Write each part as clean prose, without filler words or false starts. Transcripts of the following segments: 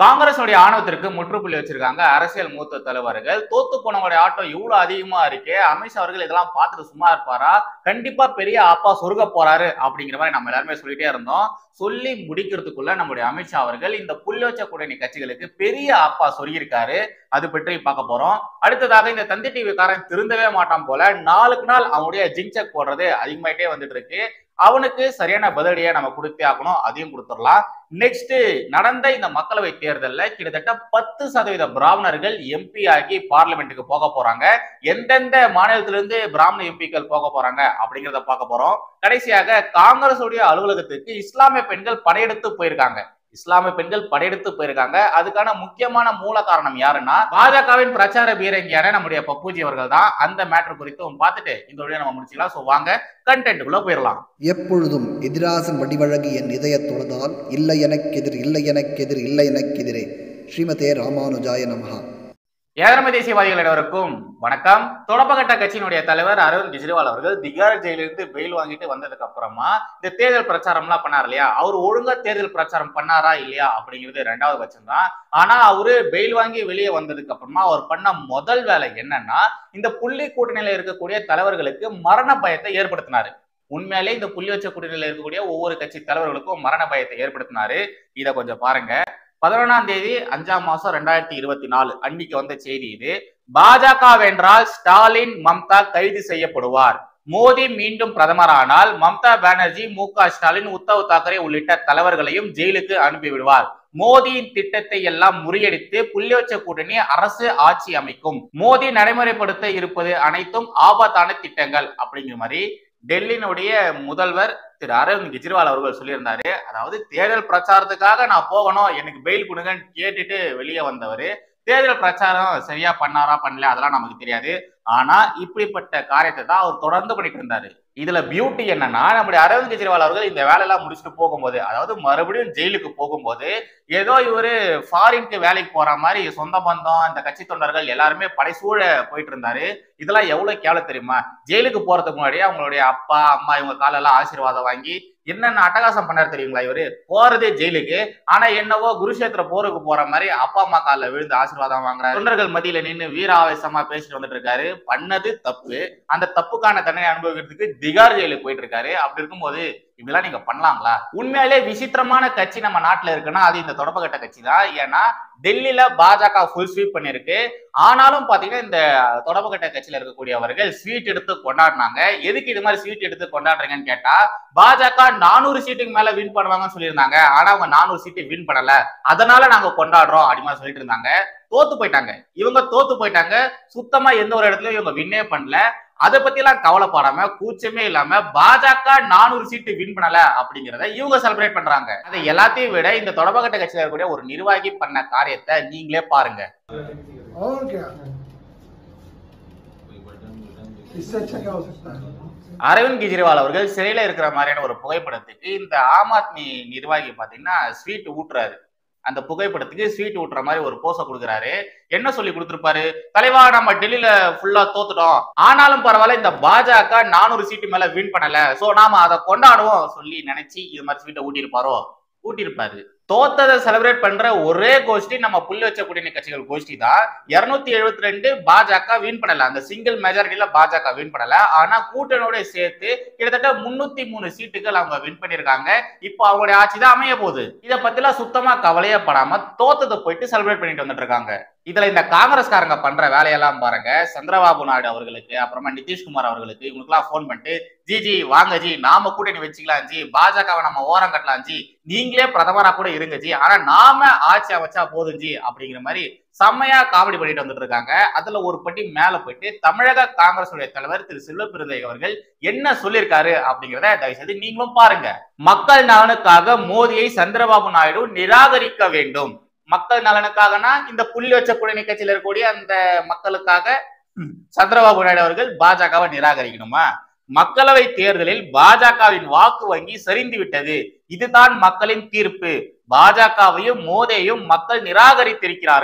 காங்கிரஸுடைய ஆணவத்திற்கு முற்றுப்புள்ளி வச்சிருக்காங்க அரசியல் மூத்த தலைவர்கள். தோத்து போனவங்களுடைய ஆட்டம் இவ்வளவு அதிகமா இருக்கே, அமித்ஷா அவர்கள் இதெல்லாம் பார்த்துட்டு சும்மா இருப்பாரா? கண்டிப்பா பெரிய அப்பா சொருக போறாரு அப்படிங்கிற மாதிரி நம்ம எல்லாருமே சொல்லிட்டே இருந்தோம். சொல்லி முடிக்கிறதுக்குள்ள நம்முடைய அமித்ஷா அவர்கள் இந்த புள்ளி வச்ச கூட்டணி கட்சிகளுக்கு பெரிய அப்பா சொருகியிருக்காரு. அது பற்றி பார்க்க போறோம். அடுத்ததாக இந்த தந்தி டிவி காரன் திருந்தவே மாட்டான் போல, நாளுக்கு நாள் அவனுடைய ஜிங்சக் போடுறது அதிகமாயிட்டே வந்துட்டு இருக்கு. அவனுக்கு சரியான பதிலடியை நம்ம கொடுத்தே ஆகணும், அதையும் கொடுத்துடலாம். நெக்ஸ்ட் நடந்த இந்த மக்களவை தேர்தலில் கிட்டத்தட்ட 10% பிராமணர்கள் எம்பி ஆகி பார்லிமெண்ட்டுக்கு போக போறாங்க. எந்தெந்த மாநிலத்திலிருந்து பிராமண எம்பிக்கள் போக போறாங்க அப்படிங்கிறத பார்க்க போறோம். கடைசியாக காங்கிரஸ் உடைய அலுவலகத்துக்கு இஸ்லாமிய பெண்கள் படையெடுத்து போயிருக்காங்க. அதுக்கான முக்கியமான மூல காரணம் யாருன்னா பாஜகவின் பிரச்சார பீரங்கியான நம்முடைய பப்புஜி அவர்கள் தான். அந்த மேட்டர் குறித்தும் பார்த்துட்டு இந்த வீடியோ நம்ம முடிச்சுக்கலாம். சோ வாங்க கண்டென்ட்குள்ள போயிடலாம். எப்பொழுதும் எதிராசன் வடிவழகு என் இதய தொழுதால் இல்லை எனக்கெதிர் இல்லை எனக்கெதிர் இல்லை எனக்கெதிரே. ஸ்ரீமதே ராமானுஜாய நமஹா. ஏழமை தேசியவாதிகள் அனைவருக்கும் வணக்கம். தொடப்பகட்ட கட்சியினுடைய தலைவர் அரவிந்த் கெஜ்ரிவால் அவர்கள் திகார் ஜெயிலிருந்து பெயில் வாங்கிட்டு வந்ததுக்கு அப்புறமா இந்த தேர்தல் பிரச்சாரம் எல்லாம் பண்ணார் இல்லையா, அவர் ஒழுங்கா தேர்தல் பிரச்சாரம் பண்ணாரா இல்லையா அப்படிங்கிறது ரெண்டாவது பட்சம் தான். ஆனா அவரு பெயில் வாங்கி வெளியே வந்ததுக்கு அப்புறமா அவர் பண்ண முதல் வேலை என்னன்னா, இந்த புள்ளி கூட்டணியில இருக்கக்கூடிய தலைவர்களுக்கு மரண பயத்தை ஏற்படுத்தினாரு. உண்மையிலே இந்த புள்ளி வச்ச கூட்டணியில இருக்கக்கூடிய ஒவ்வொரு கட்சி தலைவர்களுக்கும் மரண பயத்தை ஏற்படுத்தினாரு. இதை கொஞ்சம் பாருங்க. 11ஆம் தேதி 5ஆம் மாசம் 2024 அன்னைக்கு வந்த செய்தி இது. பாஜக வென்றால் ஸ்டாலின் மம்தா கைது செய்யப்படுவார். மோடி மீண்டும் பிரதமரானால் மம்தா பானர்ஜி, மு.க. ஸ்டாலின், உத்தவ் தாக்கரே உள்ளிட்ட தலைவர்களையும் ஜெயிலுக்கு அனுப்பிவிடுவார். மோடியின் திட்டத்தை எல்லாம் முறியடித்து புள்ளி வச்ச கூட்டணி அரசு ஆட்சி அமைக்கும். மோடி நடைமுறைப்படுத்த இருப்பது அனைத்தும் ஆபத்தான திட்டங்கள் அப்படிங்கிற மாதிரி டெல்லியினுடைய முதல்வர் திரு அரவிந்த் கெஜ்ரிவால் அவர்கள் சொல்லியிருந்தாரு. அதாவது தேர்தல் பிரச்சாரத்துக்காக நான் போகணும், எனக்கு பெயில் கொடுங்கன்னு கேட்டுட்டு வெளியே வந்தவர். தேர்தல் பிரச்சாரம் சரியா பண்ணாரா பண்ணல அதெல்லாம் நமக்கு தெரியாது. ஆனா இப்படிப்பட்ட காரியத்தை தான் அவர் தொடர்ந்து பண்ணிட்டு இருந்தாரு. இதுல பியூட்டி என்னன்னா, நம்முடைய அரவிந்த் கெஜ்ரிவால் அவர்கள் இந்த வேலையெல்லாம் முடிச்சுட்டு போகும்போது, அதாவது மறுபடியும் ஜெயிலுக்கு போகும்போது, ஏதோ இவரு ஃபாரினுக்கு வேலைக்கு போற மாதிரி சொந்த பந்தம் இந்த கட்சி தொண்டர்கள் எல்லாருமே படைசூழ போயிட்டு இருந்தாரு. இதெல்லாம் எவ்வளவு கேவலம் தெரியுமா? ஜெயிலுக்கு போறதுக்கு முன்னாடியே அவங்களுடைய அப்பா அம்மா இவங்க காலெல்லாம் ஆசீர்வாதம் வாங்கி என்னென்ன அட்டகாசம் பண்ணாரு தெரியுங்களா? இவரு போறதே ஜெயிலுக்கு, ஆனா என்னவோ குருஷேத்திர போருக்கு போற மாதிரி அப்பா அம்மா காலில் விழுந்து ஆசீர்வாதம் வாங்குறாரு. தொண்டர்கள் மத்தியில நின்று வீராவேசமா பேசிட்டு வந்துட்டு இருக்காரு. பண்ணது தப்பு, அந்த தப்புக்கான தண்டனை அனுபவிக்கிறதுக்கு திகார் ஜெயிலுக்கு போயிட்டு இருக்காரு. அப்படி இருக்கும்போது இப்படிலாம் நீங்க பண்ணலாங்களா? உண்மையிலே விசித்திரமான கட்சி நம்ம நாட்டுல இருக்குன்னா அது இந்த தொடப்பகட்ட கட்சி தான். ஏன்னா டெல்லியில பாஜக ஃபுல் ஸ்வீப் பண்ணிருக்கு. ஆனாலும் பாத்தீங்கன்னா இந்த தொடப்பகட்ட கட்சியில இருக்கக்கூடியவர்கள் ஸ்வீட் எடுத்து கொண்டாடினாங்க. எதுக்கு இது மாதிரி ஸ்வீட் எடுத்து கொண்டாடுறீங்கன்னு கேட்டா, பாஜக 400 சீட்டுக்கு மேல வின் பண்ணுவாங்கன்னு சொல்லியிருந்தாங்க. ஆனா அவங்க 400 சீட்டு வின் பண்ணல, அதனால நாங்க கொண்டாடுறோம் அப்படிமா சொல்லிட்டு இருந்தாங்க. தோத்து போயிட்டாங்க, இவங்க தோத்து போயிட்டாங்க. சுத்தமா எந்த ஒரு இடத்துலயும் இவங்க வின்னே பண்ணல. அதை பத்தி எல்லாம் கவலைப்படாம கூச்சமே இல்லாம பாஜக 400 சீட்டு வின் பண்ணல அப்படிங்கிறத இவங்க செலிப்ரேட் பண்றாங்க. அதை எல்லாத்தையும் விட இந்த தொடப்பகட்ட கட்சியில இருக்கக்கூடிய ஒரு நிர்வாகி பண்ண காரியத்தை நீங்களே பாருங்க. அரவிந்த் கெஜ்ரிவால் அவர்கள் சிறையில இருக்கிற மாதிரியான ஒரு புகைப்படத்துக்கு இந்த ஆம் ஆத்மி நிர்வாகி பாத்தீங்கன்னா ஸ்வீட் ஊட்டுறாரு. அந்த புகைப்படத்துக்கு ஸ்வீட் ஊட்டுற மாதிரி ஒரு போஸை கொடுக்குறாரு. என்ன சொல்லி கொடுத்துருப்பாரு? தலைவா, நம்ம டெல்லியில ஃபுல்லா தோத்துட்டோம், ஆனாலும் பரவாயில்ல இந்த பாஜக 400 சீட்டு மேல வின் பண்ணல, சோ நாம அதை கொண்டாடுவோம் சொல்லி நினைச்சு இது மாதிரி ஸ்வீட்டை ஊட்டியிருப்பாரு. தோத்ததை செலிப்ரேட் பண்ற ஒரே கோஷ்டி நம்ம புள்ளி வச்ச கூட்டணி கட்சிகள் கோஷ்டி தான். 272 பாஜக வின் பண்ணல, அந்த சிங்கிள் மெஜாரிட்டியில பாஜக வின் பண்ணல. ஆனா கூட்டணியோட சேர்த்து கிட்டத்தட்ட 303 சீட்டுகள் அவங்க வின் பண்ணிருக்காங்க. இப்போ அவங்களுடைய ஆட்சி தான் அமைய போகுது. இதை பத்திலாம் சுத்தமா கவலையே படாம தோத்ததை போயிட்டு செலிப்ரேட் பண்ணிட்டு வந்துட்டு இருக்காங்க. இதுல இந்த காங்கிரஸ்காரங்க பண்ற வேலையெல்லாம் பாருங்க. சந்திரபாபு நாயுடு அவர்களுக்கு, அப்புறமா நிதிஷ்குமார் அவர்களுக்கு, இவங்களுக்கு எல்லாம் போன் பண்ணிட்டு, ஜி வாங்க ஜி, நாம கூட்டணி வச்சுக்கலாம் ஜி, பாஜகவை நம்ம ஓரம் கட்டலாம் ஜி, நீங்களே பிரதமரா கூட இருங்க ஜி, ஆனா நாம ஆட்சி அமைச்சா போதும் ஜி அப்படிங்கிற மாதிரி செம்மையா காமெடி பண்ணிட்டு வந்துட்டு இருக்காங்க. அதுல ஒரு பட்டி மேல போயிட்டு தமிழக காங்கிரஸ் தலைவர் திரு செல்வப்பிரந்தை அவர்கள் என்ன சொல்லியிருக்காரு அப்படிங்கிறத தயவு செய்து நீங்களும் பாருங்க. மக்கள் நலனுக்காக மோடியை சந்திரபாபு நாயுடு நிராகரிக்க வேண்டும். மக்கள் நலனுக்காகனா இந்த புள்ளி வச்ச கூட்டணி கட்சியில இருக்கக்கூடிய அந்த மக்களுக்காக சந்திரபாபு நாயுடு அவர்கள் பாஜகவை நிராகரிக்கணுமா? மக்களவை தேர்தலில் பாஜகவின் வாக்கு வங்கி சரிந்து விட்டது, இதுதான் மக்களின் தீர்ப்பு. பாஜகவையும் மோடியையும் மக்கள் நிராகரித்திருக்கிறார்கள்.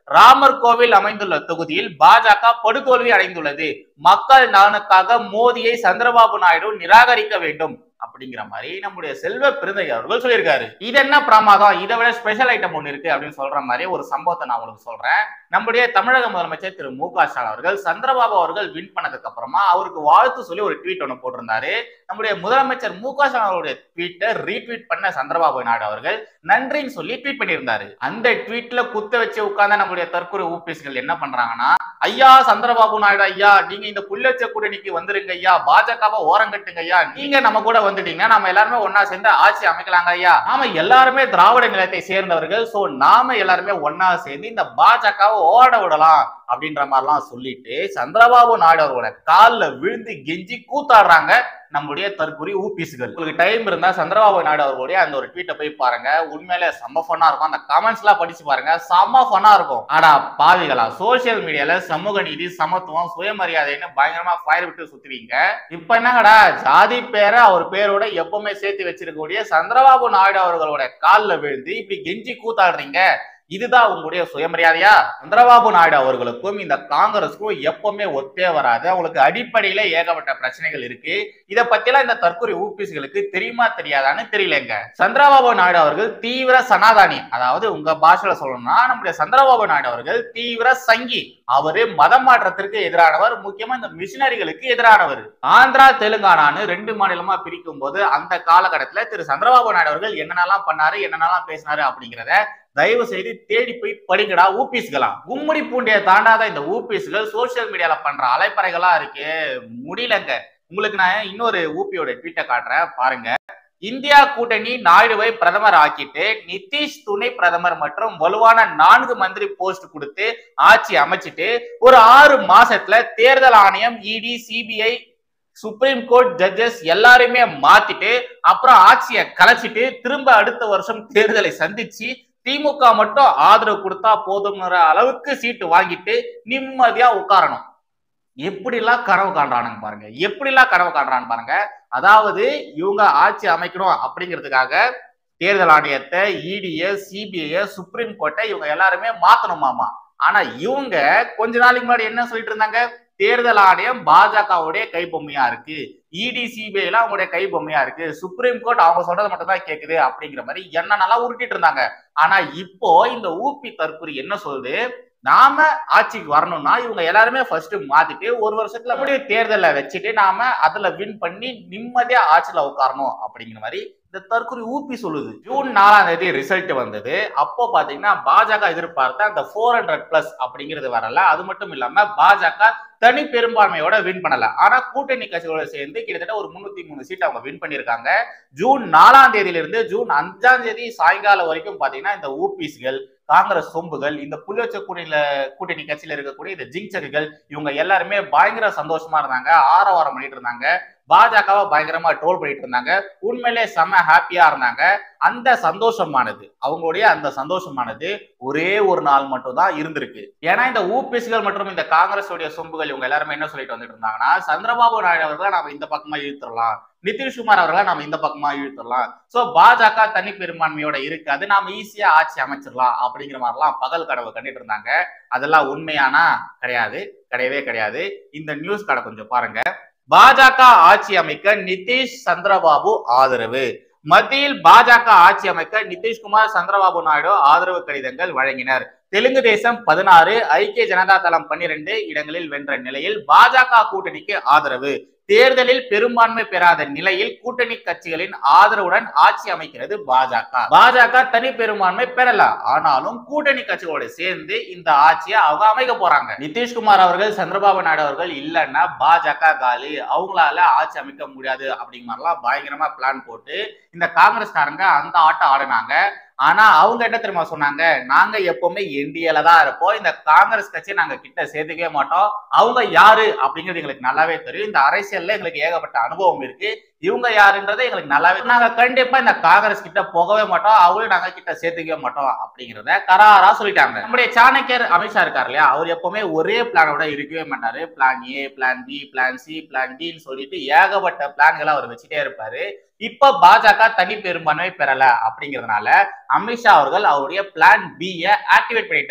ராமர் கோவில் அமைந்துள்ள தொகுதியில் பாஜக படுதோல்வி அடைந்துள்ளது. மக்கள் நலனுக்காக மோடியை சந்திரபாபு நாயுடு நிராகரிக்க வேண்டும் அப்படிங்கிற மாதிரி நம்முடைய செல்வ பெருந்தகை அவர்கள் சொல்லியிருக்காரு. இது என்ன பிரமாதம், இதை விட ஸ்பெஷல் ஐட்டம் ஒண்ணு இருக்கு அப்படின்னு சொல்ற மாதிரி ஒரு சம்பவத்தை நான் உங்களுக்கு சொல்றேன். நம்முடைய தமிழக முதலமைச்சர் திரு மு.க. ஸ்டாலின் அவர்கள் சந்திரபாபு அவர்கள் வின் பண்ணதுக்கு அப்புறமா அவருக்கு வாழ்த்து சொல்லி ஒரு ட்வீட் ஒன்று போட்டிருந்தாரு. நம்முடைய முதலமைச்சர் மு.க. ஸ்டாலின் அவருடைய ட்வீட்டை ரீட்வீட் பண்ண சந்திரபாபு நாயுடு அவர்கள் நன்றின்னு சொல்லி ட்வீட் பண்ணியிருந்தாரு. அந்த ட்வீட்ல குத்த வச்சு உட்கார்ந்த நம்முடைய தற்கொலை ஊபிஸ்கள் என்ன பண்றாங்கன்னா, ஐயா சந்திரபாபு நாயுடு ஐயா, நீங்க இந்த புள்ளச்ச கூட்டணிக்கு வந்துருங்க ஐயா, பாஜகவை ஓரங்கட்டுங்க ஐயா, நீங்க நம்ம கூட வந்துட்டீங்கன்னா நாம எல்லாருமே ஒன்னா சேர்ந்து ஆட்சி அமைக்கலாங்க ஐயா, நாம எல்லாருமே திராவிட நிலத்தை சேர்ந்தவர்கள், சோ நாம எல்லாருமே ஒன்னா சேர்ந்து இந்த பாஜகவை ஓட விடலாம் அப்படின்ற மாதிரிலாம் சொல்லிட்டு சந்திரபாபு நாயுடு அவரோட காலில் விழுந்து கெஞ்சி கூத்தாடுறாங்க நம்முடைய தற்கொலை ஊபிஸ்கள். உங்களுக்கு டைம் இருந்தா சந்திரபாபு நாயுடு அவர்களுடைய அந்த ஒரு ட்வீட்டை போய் பாருங்க, உண்மையிலே செம்ம ஃபன்னா இருக்கும். அந்த கமெண்ட்ஸ் எல்லாம் படிச்சு பாருங்க, செம்ம ஃபன்னா இருக்கும். ஆனா பாவிகளா சோசியல் மீடியால சமூக நீதி, சமத்துவம், சுயமரியாதைன்னு பயங்கரமா ஃபயர் விட்டு சுத்துவீங்க. இப்ப என்னங்கடா ஜாதி பேரை அவர் பேரோட எப்பவுமே சேர்த்து வச்சிருக்கக்கூடிய சந்திரபாபு நாயுடு அவர்களோட காலில் விழுந்து இப்படி கெஞ்சி கூத்தாடுறீங்க, இதுதான் உங்களுடைய சுயமரியாதையா? சந்திரபாபு நாயுடு அவர்களுக்கும் இந்த காங்கிரஸுக்கும் எப்பவுமே ஒத்தே வராது. அவங்களுக்கு அடிப்படையில ஏகப்பட்ட பிரச்சனைகள் இருக்கு. இதை பத்திலாம் இந்த தற்கொலை ஊபிஸ்களுக்கு தெரியுமா தெரியாதான்னு தெரியலங்க. சந்திரபாபு நாயுடு அவர்கள் தீவிர சனாதானி, அதாவது உங்க பாஷையில சொல்லணும்னா நம்முடைய சந்திரபாபு நாயுடு அவர்கள் தீவிர சங்கி. அவரு மதம் மாற்றத்திற்கு எதிரானவர், முக்கியமா இந்த மிஷினரிகளுக்கு எதிரானவர். ஆந்திரா தெலுங்கானான்னு 2 மாநிலமா பிரிக்கும் போது அந்த காலகட்டத்துல திரு சந்திரபாபு நாயுடு அவர்கள் என்னென்னலாம் பண்ணாரு, என்னென்னலாம் பேசினாரு அப்படிங்கிறத தயவு செய்து தேடி போய் படிக்கடா ஊபிஸ்களா. கும்முடி பூண்டிய தாண்டாத இந்த ஊபிஸ்கள் சோசியல் மீடியால பண்ற அலைப்பறைகளா இருக்கு, முடியலங்க. உங்களுக்கு நான் இன்னொரு ஊபியோட ட்வீட்டை காட்டுறேன் பாருங்க. இந்தியா கூட்டணி நாயுடுவை பிரதமர் ஆக்கிட்டு நிதிஷ் துணை பிரதமர் மற்றும் வலுவான 4 மந்திரி போஸ்ட் கொடுத்து ஆட்சி அமைச்சிட்டு ஒரு 6 மாசத்துல தேர்தல் ஆணையம், இடி, சிபிஐ, சுப்ரீம் கோர்ட் ஜட்ஜஸ் எல்லாருமே மாத்திட்டு அப்புறம் ஆட்சியை கலைச்சிட்டு திரும்ப அடுத்த வருஷம் தேர்தலை சந்திச்சு திமுக மட்டும் ஆதரவு கொடுத்தா போதும்ங்கிற அளவுக்கு சீட்டு வாங்கிட்டு நிம்மதியா உட்காரணும். எப்படிலாம் கனவு காண்றானுங்க பாருங்க, எப்படிலாம் கனவு காண்றான்னு பாருங்க. அதாவது இவங்க ஆட்சி அமைக்கணும் அப்படிங்கிறதுக்காக தேர்தல் ஆணையத்தை, இடிய, சிபிஐ, சுப்ரீம் கோர்ட்டை இவங்க எல்லாருமே மாத்தணுமாமா. ஆனா இவங்க கொஞ்ச நாளைக்கு முன்னாடி என்ன சொல்லிட்டு இருந்தாங்க, தேர்தல் ஆணையம் பாஜகவுடைய கைபொம்மையா இருக்கு, இடி, சிபிஐ எல்லாம் அவங்களுடைய கைபொம்மையா இருக்கு, சுப்ரீம் கோர்ட் அவங்க சொல்றது மட்டும் தான் கேக்குது அப்படிங்கிற மாதிரி என்னென்னலாம் உருட்டிட்டு இருந்தாங்க. ஆனா இப்போ இந்த ஊபி தற்கொலை என்ன சொல்லுது, நாம ஆட்சிக்கு வரணும்னா இவங்க எல்லாருமே ஃபர்ஸ்ட் மாத்திட்டு ஒரு வருஷத்துல அப்படியே தேர்தலை வச்சுட்டு நாம அதுல வின் பண்ணி நிம்மதியா ஆட்சியில உட்காரணும் அப்படிங்கிற மாதிரி இந்த தற்கொலை ஊபி சொல்லுது. ஜூன் 4ஆம் தேதி ரிசல்ட் வந்தது. அப்போ பாத்தீங்கன்னா பாஜக எதிர்பார்த்த அந்த 400+ அப்படிங்கிறது வரல. அது மட்டும் இல்லாம பாஜக தனி பெரும்பான்மையோட வின் பண்ணல. ஆனா கூட்டணி கட்சிகளோட சேர்ந்து கிட்டத்தட்ட ஒரு 303 சீட் அவங்க வின் பண்ணிருக்காங்க. ஜூன் 4ஆம் தேதியிலிருந்து ஜூன் 5ஆம் தேதி சாயங்காலம் வரைக்கும் பாத்தீங்கன்னா இந்த ஊபிஸ்கள், காங்கிரஸ் சொம்புகள், இந்த புள்ளச்ச கூட்டணி கட்சியில இருக்கக்கூடிய இந்த ஜிங்சர்கள் இவங்க எல்லாருமே பயங்கர சந்தோஷமா இருந்தாங்க, ஆரவாரம் பண்ணிட்டு இருந்தாங்க, பாஜகவை பயங்கரமா ட்ரோல் பண்ணிட்டு இருந்தாங்க. உண்மையிலே செம்ம ஹாப்பியா இருந்தாங்க. அந்த சந்தோஷமானது அவங்களுடைய அந்த சந்தோஷமானது ஒரே ஒரு நாள் மட்டும் தான் இருந்திருக்கு. ஏன்னா இந்த ஊபிஸ்கள் மற்றும் இந்த காங்கிரஸ் உடைய சொம்புகள் இவங்க எல்லாருமே என்ன சொல்லிட்டு வந்துட்டு இருந்தாங்கன்னா, சந்திரபாபு நாயுடு அவர்களை நாம இந்த பக்கமா இழுத்துடலாம், நிதிஷ்குமார் அவர்களை நாம இந்த பக்கமா இழுத்துடலாம், சோ பாஜக தனி பெரும்பான்மையோட இருக்காது, நாம ஈஸியா ஆட்சி அமைச்சிடலாம் அப்படிங்கிற மாதிரிலாம் பகல் கனவு கண்டிட்டு இருந்தாங்க. அதெல்லாம் உண்மையானா கிடையாது, கிடையவே கிடையாது. இந்த நியூஸ் கடை கொஞ்சம் பாருங்க. பாஜக ஆட்சி அமைக்க நிதிஷ் சந்திரபாபு ஆதரவு. மத்தியில் பாஜக ஆட்சி அமைக்க நிதிஷ்குமார், சந்திரபாபு நாயுடு ஆதரவு கடிதங்கள் வழங்கினர். தெலுங்கு தேசம் 16, ஐக்கிய ஜனதா தளம் 12 இடங்களில் வென்ற நிலையில் பாஜக கூட்டணிக்கு ஆதரவு. தேர்தலில் பெரும்பான்மை பெறாத நிலையில் கூட்டணி கட்சிகளின் ஆதரவுடன் ஆட்சி அமைக்கிறது பாஜக. பாஜக தனி பெரும்பான்மை பெறல, ஆனாலும் கூட்டணி கட்சிகளோட சேர்ந்து இந்த ஆட்சியை அவங்க அமைக்க போறாங்க. நிதிஷ்குமார் அவர்கள், சந்திரபாபு நாயுடு அவர்கள் இல்லைன்னா பாஜக காலி, அவங்களால ஆட்சி அமைக்க முடியாது அப்படிங்கிற மாதிரிலாம் பயங்கரமா பிளான் போட்டு இந்த காங்கிரஸ்காரங்க அந்த ஆட்டம் ஆடினாங்க. ஆனா அவங்க என்ன தெரியுமா சொன்னாங்க, நாங்க எப்பவுமே என்டிஏல தான் இருப்போம், இந்த காங்கிரஸ் கட்சியை நாங்க கிட்ட சேர்த்துக்கவே மாட்டோம், அவங்க யாரு அப்படிங்கிறது எங்களுக்கு நல்லாவே தெரியும், இந்த அரசியல்ல எங்களுக்கு ஏகப்பட்ட அனுபவம் இருக்கு, இவங்க யாருன்றதை எங்களுக்கு நல்லாவே, நாங்க கண்டிப்பா இந்த காங்கிரஸ் கிட்ட போகவே மாட்டோம், அவங்களும் நாங்க கிட்ட சேர்த்துக்கவே மாட்டோம் அப்படிங்கிறத கராரா சொல்லிட்டாங்க. நம்முடைய சாணக்கியர் அமித்ஷா இருக்காரு இல்லையா, அவர் எப்பவுமே ஒரே பிளானோட இருக்கவே மாட்டாரு. Plan A, plan B, plan C, plan டின்னு சொல்லிட்டு ஏகப்பட்ட பிளான்களை அவர் வச்சுட்டே இருப்பாரு. இப்ப பாஜக தனி பெரும்பான்மை பெறல அப்படிங்கிறதுனால அமித்ஷா அவர்கள் அவருடைய பிளான் B ஆக்டிவேட் பண்ணிட்டாரு.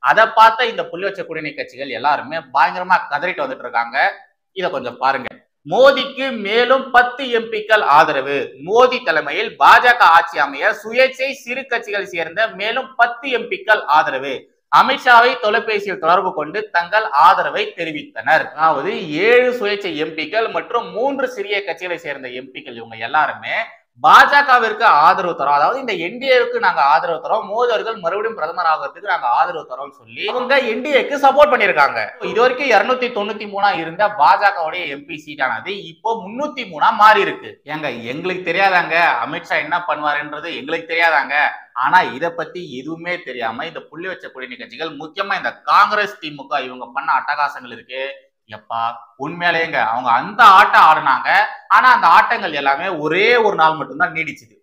அதை பார்த்த இந்த புள்ளி வச்ச கூட்டணி கட்சிகள் எல்லாருமே பயங்கரமா கதறிட்டு வந்துட்டு இருக்காங்க. இத கொஞ்சம் பாருங்க. மோடிக்கு மேலும் 10 எம்பிக்கள் ஆதரவு. மோடி தலைமையில் பாஜக ஆட்சி அமைய சுயேட்சை சிறு கட்சிகள் சேர்ந்த மேலும் 10 எம்பிக்கள் ஆதரவு. அமித்ஷாவை தொலைபேசியில் தொடர்பு கொண்டு தங்கள் ஆதரவை தெரிவித்தனர். அதாவது 7 சுயேட்சை எம்பிக்கள் மற்றும் 3 சிறிய கட்சிகளை சேர்ந்த எம்பிக்கள் இவங்க எல்லாருமே பாஜகவிற்கு ஆதரவு தரோம், அதாவது இந்த என்டிஏவுக்கு நாங்க ஆதரவு தரோம், மோடி அவர்கள் மறுபடியும் பிரதமர் ஆகிறதுக்கு நாங்க ஆதரவு தரோம்னு சொல்லி அவங்க என்டிஏக்கு சப்போர்ட் பண்ணிருக்காங்க. இது வரைக்கும் 293 இருந்த பாஜகவுடைய எம்பி சீட்டானது இப்போ 303 மாறி இருக்கு. ஏங்க எங்களுக்கு தெரியாதாங்க அமித்ஷா என்ன பண்ணுவாருன்றது எங்களுக்கு தெரியாதாங்க. ஆனா இத பத்தி எதுவுமே தெரியாம இந்த புள்ளி வச்ச கூட்டணி கட்சிகள், முக்கியமா இந்த காங்கிரஸ் திமுக இவங்க பண்ண அட்டகாசங்கள் இருக்கு. எப்பா உண்மையிலேங்க அவங்க அந்த ஆட்டம் ஆடினாங்க. ஆனா அந்த ஆட்டங்கள் எல்லாமே ஒரே ஒரு நாள் மட்டும்தான் நீடிச்சுது.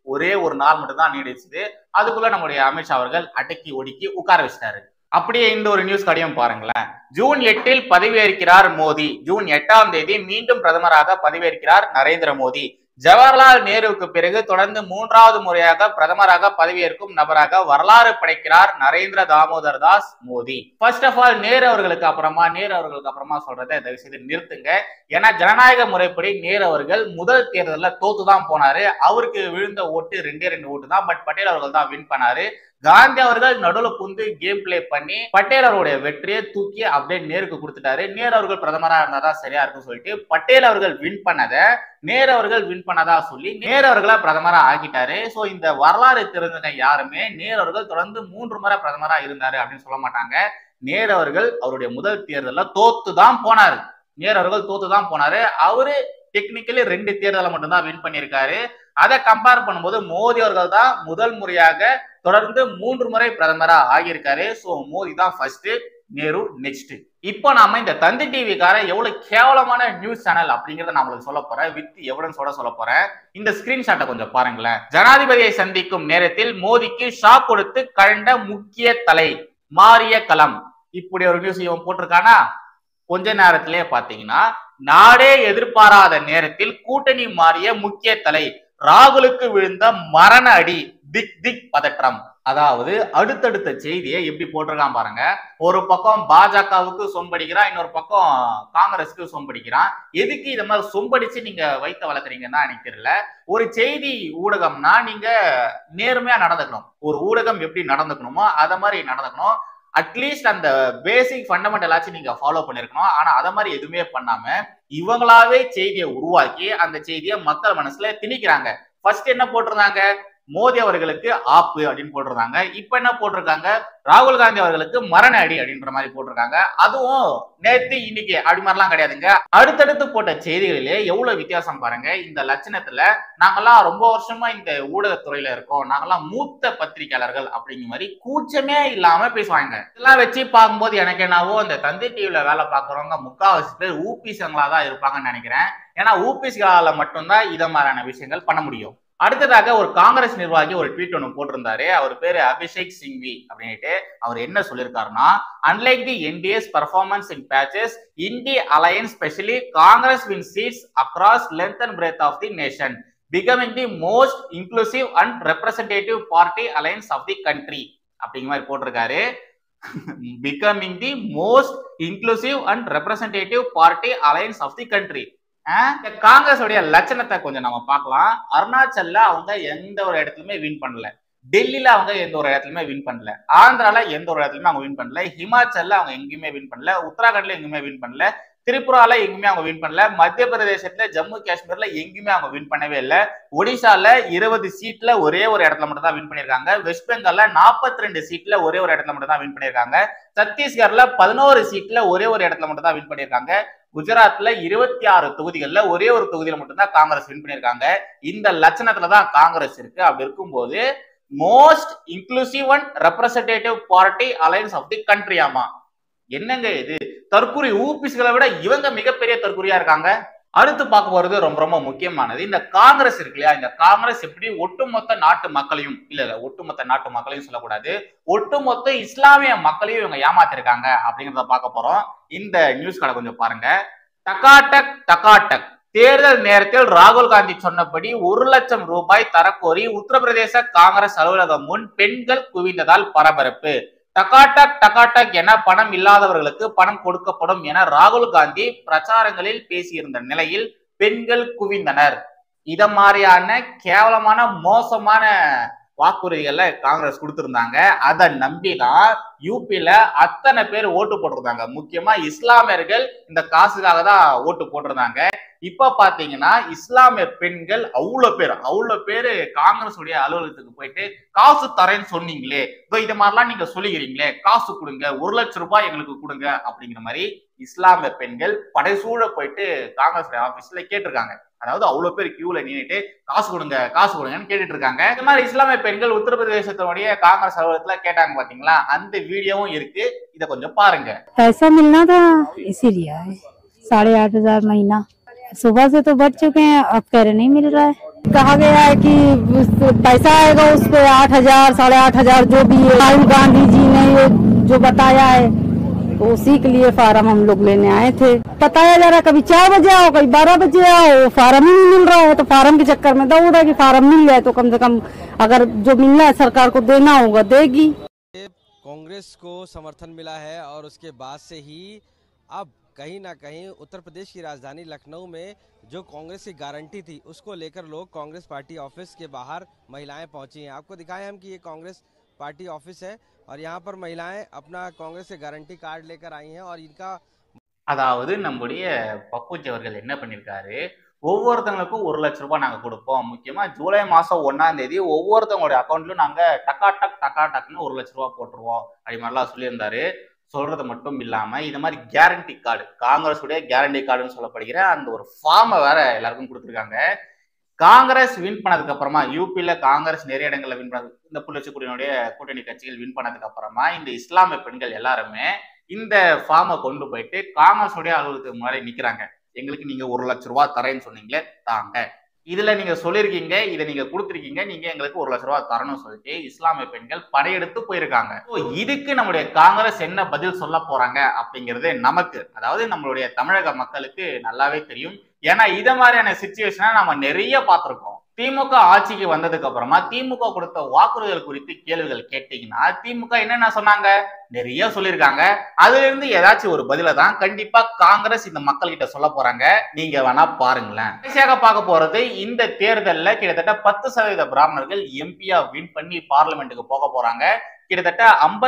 அதுக்குள்ள நம்முடைய அமித்ஷா அவர்கள் அடக்கி ஒடுக்கி உட்கார வச்சிட்டாரு. அப்படியே இந்த ஒரு நியூஸ் கடையும் பாருங்களேன். ஜூன் 8 பதவியேற்கிறார் மோடி. ஜூன் 8ஆம் தேதி மீண்டும் பிரதமராக பதவியேற்கிறார் நரேந்திர மோடி. ஜவஹர்லால் நேருவுக்கு பிறகு தொடர்ந்து 3வது முறையாக பிரதமராக பதவியேற்கும் நபராக வரலாறு படைக்கிறார் Narendra Damodar Das Modi. First of all Nehru அவர்களுக்கு அப்புறமா சொல்றதை தயவு செய்து நிறுத்துங்க. ஏன்னா ஜனநாயக முறைப்படி நேரு அவர்கள் முதல் தேர்தலில் தோத்துதான் போனாரு. அவருக்கு விழுந்த ஓட்டு 2 ஓட்டு தான். பட் பட்டேல் அவர்கள் தான் வின் பண்ணாரு. காந்தி அவர்கள் நடுவில் புந்து கேம் பிளே பண்ணி பட்டேல் அவருடைய வெற்றியை தூக்கி அப்படியே நேருக்கு கொடுத்துட்டாரு. நேரு அவர்கள் பிரதமரா இருந்தாதான் சரியா இருக்கும் சொல்லிட்டு பட்டேல் அவர்கள் வின் பண்ணதை நேரு அவர்கள் வின் பண்ணதா சொல்லி நேரு அவர்களை பிரதமரா ஆக்கிட்டாரு. சோ இந்த வரலாறு தெரிஞ்சவங்க யாருமே நேரு அவர்கள் தொடர்ந்து 3 முறை பிரதமரா இருந்தாரு அப்படின்னு சொல்ல மாட்டாங்க. நேரு அவர்கள் அவருடைய முதல் தேர்தலில் தோத்துதான் போனாரு. அவரு டெக்னிக்கலி 2 தேர்தலை மட்டும்தான் வின் பண்ணியிருக்காரு. அதை கம்பேர் பண்ணும்போது மோடி அவர்கள் தான் முதல் முறையாக தொடர்ந்து 3 முறை பிரதமரா ஆகியிருக்காரு. சோ மோடி தான் ஃபர்ஸ்ட், நேரு நெக்ஸ்ட். இப்போ நாம இந்த தந்தி டிவிக்கார எவ்வளவு கேவலமான நியூஸ் சேனல் அப்படிங்கறத நான் உங்களுக்கு சொல்ல போறேன். வித் எவிடன்ஸோட சொல்ல போறேன். இந்த ஸ்கிரீன்ஷாட்டை கொஞ்சம் பாருங்களேன். ஜனாதிபதியை சந்திக்கும் நேரத்தில் மோடிக்கு ஷாக் கொடுத்து கழண்ட முக்கிய தலை, மாறிய களம். இப்படி ஒரு நியூஸ் இவன் போட்டிருக்கானா? கொஞ்ச நேரத்திலே பாத்தீங்கன்னா நாடே எதிர்பாராத நேரத்தில் கூட்டணி மாறிய முக்கிய தலை, ராகுலுக்கு விழுந்த மரண அடி, திக் பதற்றம். அதாவது அடுத்தடுத்த செய்தியை எப்படி போட்டிருக்கான் பாருங்க. ஒரு பக்கம் பாஜகவுக்கு சொம்படிக்கிறான், இன்னொரு பக்கம் காங்கிரஸுக்கு சொம்படிக்கிறான். எதுக்கு இத மாதிரி சொம்படிச்சு நீங்க வைத்த வளர்க்குறீங்கன்னா எனக்கு தெரியல. ஒரு செய்தி ஊடகம்னா நீங்க நேர்மையா நடந்துக்கணும். ஒரு ஊடகம் எப்படி நடந்துக்கணுமோ அத மாதிரி நடந்துக்கணும். அட்லீஸ்ட் அந்த பேசிக் ஃபண்டமெண்டல் ஆச்சு நீங்க ஃபாலோ பண்ணிருக்கணும். ஆனா அத மாதிரி எதுவுமே பண்ணாம இவங்களாவே செய்தியை உருவாக்கி அந்த செய்தியை மக்கள் மனசுல திணிக்கிறாங்க. ஃபர்ஸ்ட் என்ன போட்டிருந்தாங்க? மோடி அவர்களுக்கு ஆப்பு அப்படின்னு போட்டிருந்தாங்க. இப்ப என்ன போட்டிருக்காங்க? ராகுல் காந்தி அவர்களுக்கு மரண அடி அப்படின்ற மாதிரி போட்டிருக்காங்க. அதுவும் நேத்து இன்னைக்கு அப்படி மாதிரிலாம் கிடையாதுங்க. அடுத்தடுத்து போட்ட செய்திகளிலே எவ்வளவு வித்தியாசம் பாருங்க. இந்த லட்சணத்துல நாங்கெல்லாம் ரொம்ப வருஷமா இந்த ஊடகத்துறையில இருக்கோம், நாங்கெல்லாம் மூத்த பத்திரிகையாளர்கள் அப்படிங்கிற மாதிரி கூச்சமே இல்லாம பேசுவாங்க. இதெல்லாம் வச்சு பார்க்கும்போது எனக்கு என்னவோ இந்த தந்தி டிவில வேலை பார்க்கறவங்க முக்காவாசி பேர் ஊபிசங்களா தான் இருப்பாங்கன்னு நினைக்கிறேன். ஏன்னா ஊபிசிகளால மட்டும்தான் இத மாதிரியான விஷயங்கள் பண்ண முடியும். அடுத்ததாக ஒரு காங்கிரஸ் நிர்வாகி ஒரு ட்வீட் ஒன்று போட்டிருந்தாரு. அவர் பேரு அபிஷேக் சிங்வி அப்படின்ட்டு. அவர் என்ன சொல்லியிருக்காருன்னா, unlike the NDA's performance in patches, INDI alliance especially Congress win seats across length and breadth of the nation, becoming the most inclusive and representative party alliance of the country அப்படிங்கிற மாதிரி போட்டிருக்காரு. Becoming the most inclusive and representative party alliance of the country. Congress உடைய லட்சணத்தை கொஞ்சம் நம்ம பார்க்கலாம். அருணாச்சல்ல அவங்க எந்த ஒரு இடத்துலயுமே வின் பண்ணல. டெல்லியில அவங்க எந்த ஒரு இடத்துலயுமே வின் பண்ணல. ஆந்திரால எந்த ஒரு இடத்துலயுமே அவங்க வின் பண்ணல. ஹிமாச்சல்ல அவங்க எங்கேயுமே வின் பண்ணல. உத்தராகண்ட்ல எங்குமே வின் பண்ணல. திரிபுரால எங்குமே அவங்க வின் பண்ணல. மத்திய பிரதேசத்துல, ஜம்மு காஷ்மீர்ல எங்குமே அவங்க வின் பண்ணவே இல்லை. ஒடிசால 20 சீட்ல ஒரே ஒரு இடத்துல மட்டும் தான் வின் பண்ணிருக்காங்க. வெஸ்ட் பெங்கால்ல 42 சீட்ல ஒரே ஒரு இடத்துல மட்டும் தான் வின் பண்ணிருக்காங்க. சத்தீஸ்கர்ல 11 சீட்ல ஒரே ஒரு இடத்துல மட்டும் தான் வின் பண்ணிருக்காங்க. குஜராத்ல 26 தொகுதிகள்ல ஒரே ஒரு தொகுதியில மட்டும்தான் காங்கிரஸ் வின் பண்ணிருக்காங்க. இந்த லட்சணத்துலதான் காங்கிரஸ் இருக்கு. அப்படி இருக்கும்போது most inclusive and representative party alliance of the country. ஆமா, என்னங்க இது? தற்கூரி ஊபிஸ்களை விட இவங்க மிகப்பெரிய தற்கூரியா இருக்காங்க. அடுத்து பார்க்க போறது ரொம்ப ரொம்ப முக்கியமானது. இந்த காங்கிரஸ் இருக்கு இல்லையா, இந்த காங்கிரஸ் எப்படி ஒட்டுமொத்த நாட்டு மக்களையும் ஒட்டுமொத்த நாட்டு மக்களையும் சொல்லக்கூடாது, ஒட்டுமொத்த இஸ்லாமிய மக்களையும் இவங்க ஏமாத்திருக்காங்க அப்படிங்கிறத பார்க்க போறோம். இந்த நியூஸ் கடை கொஞ்சம் பாருங்க. டகாட்டக் தேர்தல் நேரத்தில் ராகுல் காந்தி சொன்னபடி 1 லட்சம் ரூபாய் தரக்கோரி உத்தரப்பிரதேச காங்கிரஸ் அலுவலகம் முன் பெண்கள் குவிந்ததால் பரபரப்பு. டகாட்டக் என பணம் இல்லாதவர்களுக்கு பணம் கொடுக்கப்படும் என ராகுல் காந்தி பிரச்சாரங்களில் பேசியிருந்த நிலையில் பெண்கள் குவிந்தனர். இத மாதிரியான கேவலமான மோசமான வாக்குறுதிகளை காங்கிரஸ் கொடுத்திருந்தாங்க. அதை நம்பிதான் யூபியில அத்தனை பேர் ஓட்டு போட்டிருந்தாங்க. முக்கியமா இஸ்லாமியர்கள் இந்த காசுக்காக தான் ஓட்டு போட்டிருந்தாங்க. இப்ப பாத்தீங்கன்னா இஸ்லாமிய பெண்கள் அவ்வளவு பேரு காங்கிரஸ் உடைய அலுவலகத்துக்கு போயிட்டு காசு தரேன்னு சொன்னீங்களே, இது மாதிரிலாம் நீங்க சொல்லிக்கிறீங்களே, காசு கொடுங்க, 1 லட்சம் ரூபாய் எங்களுக்கு கொடுங்க அப்படிங்கிற மாதிரி இஸ்லாமிய பெண்கள் படைசூழ போயிட்டு காங்கிரஸ் ஆபீஸ்ல கேட்டிருக்காங்க. அதாவது அவ்வளவு பேர் கியூல நின்னுட்டு காசு கொடுங்கன்னு கேட்டுட்டு இருக்காங்க. இந்த மாதிரி இஸ்லாமிய பெண்கள் உத்தரப்பிரதேசத்தினுடைய காங்கிரஸ் அலுவலகத்துல கேட்டாங்க பாத்தீங்களா, அந்த வீடியோவும் இருக்கு. இத கொஞ்சம் பாருங்க. पैसा मिलना था इसीलिए 8,500 महीना, सुबह से तो बढ़ चुके हैं, अब कह रहे नहीं मिल रहा है। कहा गया है कि पैसा आएगा उस पे 8,000 8,500 जो भी है, राहुल गांधी जी ने ये जो बताया है तो उसी के लिए फार्म हम लोग लेने आए थे। बताया जा रहा कभी 4 बजे आओ, कभी 12 बजे आओ, फार्म ही नहीं मिल रहा है। तो फार्म के चक्कर में दौड़ है कि फार्म मिल जाए तो कम से कम अगर जो मिलना है सरकार को देना होगा देगी। कांग्रेस को समर्थन मिला है और उसके बाद से ही अब कहीं ना कहीं उत्तर प्रदेश की राजधानी लखनऊ में जो कांग्रेस की गारंटी थी उसको लेकर लोग कांग्रेस पार्टी ऑफिस के बाहर महिलाएं पहुंची हैं। आपको दिखाएं हम कि ये कांग्रेस पार्टी ऑफिस है और यहाँ पर महिलाएं अपना कांग्रेस से गारंटी कार्ड लेकर आई हैं और इनका அதாவது நம்முடைய பப்புஜி அவர்கள் என்ன பண்ணிருக்காரு, ஒவ்வொருத்தவங்களுக்கும் 1 லட்சம் ரூபாய் நாங்க கொடுப்போம். முக்கியமா ஜூலை மாசம் 1ஆம் தேதி ஒவ்வொருத்தவங்களுடைய அக்கௌண்ட்லயும் நாங்க டக்காட்டக்னு 1 லட்சம் ரூபாய் போட்டுருவோம் அப்படி மாதிரிலாம் சொல்லியிருந்தாரு. சொல்றது மட்டும் இல்லாம இந்த மாதிரி கேரண்டி கார்டு, காங்கிரஸ் உடைய கேரண்டி கார்டுன்னு சொல்லப்படுகிற அந்த ஒரு ஃபார்மை வேற எல்லாருக்கும் கொடுத்துருக்காங்க. காங்கிரஸ் வின் பண்ணதுக்கு அப்புறமா, யூபியில காங்கிரஸ் நிறைய இடங்கள்ல வின் பண்ணது, இந்த புள்ளச்சிக்குடியினுடைய கூட்டணி கட்சிகள் வின் பண்ணதுக்கு அப்புறமா இந்த இஸ்லாமிய பெண்கள் எல்லாருமே இந்த ஃபார்மை கொண்டு போயிட்டு காங்கிரஸ் உடைய அலுவலகத்துக்கு முன்னாடி நிக்கிறாங்க. எங்களுக்கு நீங்க 1 லட்சம் ரூபாய் தரேன்னு சொன்னீங்களே தாங்க, இதுல நீங்க சொல்லிருக்கீங்க, இதை நீங்க கொடுத்துருக்கீங்க, நீங்க எங்களுக்கு 1 லட்சம் ரூபாய் தரணும்னு சொல்லிட்டு இஸ்லாமிய பெண்கள் படையெடுத்து போயிருக்காங்க. இதுக்கு நம்முடைய காங்கிரஸ் என்ன பதில் சொல்ல போறாங்க அப்படிங்கிறது நமக்கு, அதாவது நம்மளுடைய தமிழக மக்களுக்கு நல்லாவே தெரியும். ஏன்னா இத மாதிரியான சிச்சுவேஷனை நம்ம நிறைய பார்த்திருக்கோம். திமுக ஆட்சிக்கு வந்ததுக்கு அப்புறமா திமுக கொடுத்த வாக்குறுதிகள் குறித்து கேள்விகள் கேட்டீங்கன்னா திமுக என்னென்ன சொன்னாங்க, நிறைய சொல்லியிருக்காங்க. அதுல இருந்து ஏதாச்சும் ஒரு பதில தான் கண்டிப்பா காங்கிரஸ் இந்த மக்கள் கிட்ட சொல்ல போறாங்க. நீங்க வேணா பாருங்களேன். கடைசியாக பார்க்க போறது, இந்த தேர்தல்ல கிட்டத்தட்ட 10% பிராமணர்கள் எம்பியா வின் பண்ணி பார்லிமெண்ட்டுக்கு போக போறாங்க. கிட்டத்தட்ட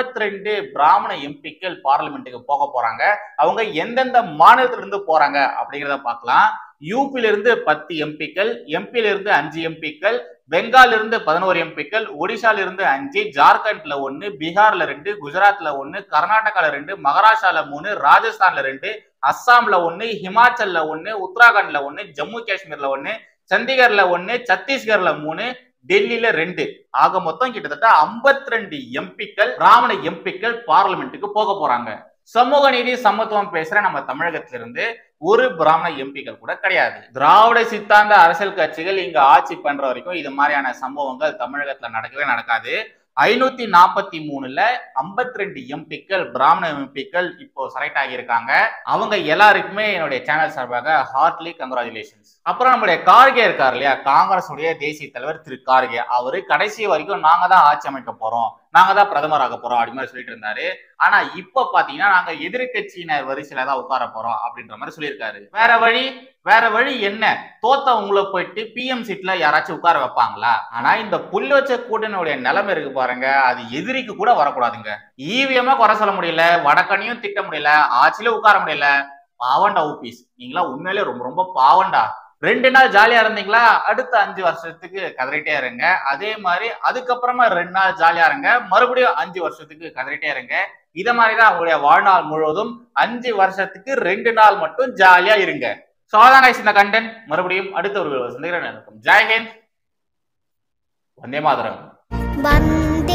52 பிராமண எம்பிக்கள் பார்லிமெண்ட்டுக்கு போக போறாங்க. அவங்க எந்தெந்த மாநிலத்திலிருந்து போறாங்க அப்படிங்கிறத பார்க்கலாம். யூபியில இருந்து 10 எம்பிக்கள், எம்பியில இருந்து 5 எம்பிக்கள், பெங்கால்ல இருந்து 11 எம்பிக்கள், ஒடிசால இருந்து 5, ஜார்க்கண்ட்ல 1, பீகார்ல 2, குஜராத்ல 1, கர்நாடகால 2, மகாராஷ்டிரால 3, ராஜஸ்தான்ல 2, அஸ்ஸாம்ல 1, ஹிமாச்சல்ல 1, உத்தராகண்ட்ல 1, ஜம்மு காஷ்மீர்ல 1, சண்டிகர்ல 1, சத்தீஸ்கர்ல 3, டெல்லியில 2, ஆக மொத்தம் கிட்டத்தட்ட 52 எம்பிக்கள், பிராமண எம்பிக்கள் பார்லிமெண்ட்டுக்கு போக போறாங்க. சமூக நீதி சமத்துவம் பேசுற நம்ம தமிழகத்திலிருந்து ஒரு பிராமண எம்பிக்கள் கூட கிடையாது. திராவிட சித்தாந்த அரசியல் கட்சிகள் இங்க ஆட்சி பண்ற வரைக்கும் இது மாதிரியான சம்பவங்கள் தமிழகத்துல நடக்கவே நடக்காது. 543ல 52 எம்பிக்கள், பிராமண எம்பிக்கள் இப்போ செலக்ட் ஆகியிருக்காங்க. அவங்க எல்லாருக்குமே என்னுடைய சேனல் சார்பாக ஹார்ட்லி கங்க்ராச்சுலேஷன்ஸ். அப்புறம் நம்மளுடைய கார்கே இருக்காரு இல்லையா, காங்கிரஸ் உடைய தேசிய தலைவர் திரு கார்கே, அவரு கடைசி வரைக்கும் நாங்க தான் ஆட்சி அமைக்க போறோம், நாங்க தான் பிரதமர் ஆக போறோம் அப்படி மாதிரி சொல்லிட்டு இருந்தாரு. ஆனா இப்ப பாத்தீங்கன்னா நாங்க எதிர்கட்சியினர் வரிசையில தான் உட்கார போறோம் அப்படின்ற மாதிரி சொல்லியிருக்காரு. வேற வழி என்ன, தோத்தவங்களை போயிட்டு பிஎம் சீட்ல யாராச்சும் உட்கார வைப்பாங்களா? ஆனா இந்த புல் வச்ச கூட்டணியுடைய நிலைமை இருக்கு பாருங்க, அது எதிரிக்கு கூட வரக்கூடாதுங்க. ஈவிஎம் குறை சொல்ல முடியல, வடக்கணியும் திட்ட முடியல, ஆட்சியில உட்கார முடியல. பாவண்டா ஊபிஸ், நீங்களா உண்மையிலே ரொம்ப ரொம்ப பாவண்டா. 2 நாள் ஜாலியா இருந்தீங்களா, அடுத்த 5 வருஷத்துக்கு கதறிட்டே இருங்க. அதே மாதிரி அதுக்கப்புறமா 2 நாள் ஜாலியா இருங்க, மறுபடியும் 5 வருஷத்துக்கு கதறிட்டே இருங்க. இத மாதிரிதான் உங்களுடைய வாழ்நாள் முழுவதும் 5 வருஷத்துக்கு 2 நாள் மட்டும் ஜாலியா இருங்க. சோ அதான் இந்த கண்டென்ட். மறுபடியும் அடுத்த ஒரு சந்திக்கிறேன். ஜெய் ஹிந்த், வந்தே மாதரம்.